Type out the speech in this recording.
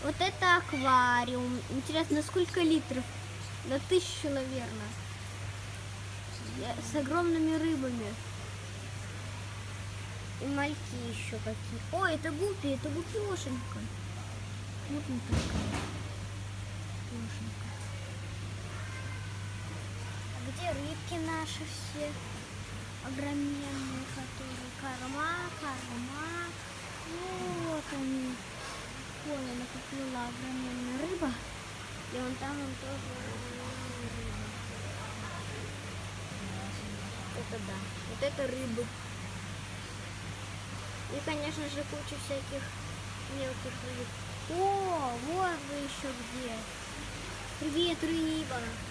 Вот это аквариум. Интересно, сколько литров? На 1000, наверное. С огромными рыбами. И мальки еще какие. Ой, это гупешенька. Гупенька такая. Гупешенька. А где рыбки наши все? Огроменные, которые карма. Вот они. Ой, она поплыла, огроменная рыба. И вон там он тоже рыба. Это да. Вот это рыбы. И, конечно же, куча всяких мелких рыб. О, вот вы еще где. Привет, рыба.